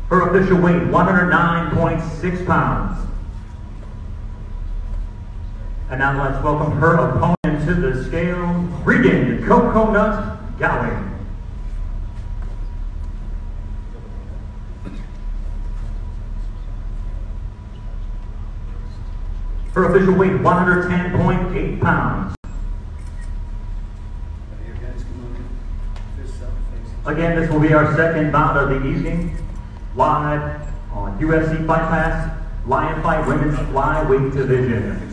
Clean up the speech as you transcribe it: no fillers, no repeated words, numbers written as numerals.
Her official weight, 109.6 pounds. And now let's welcome her opponent to the scale, Regan Coconut Gowing. Her official weight, 110.8 pounds. Again, this will be our second bout of the evening, live on UFC Fight Pass, Lion Fight Women's Flyweight Division.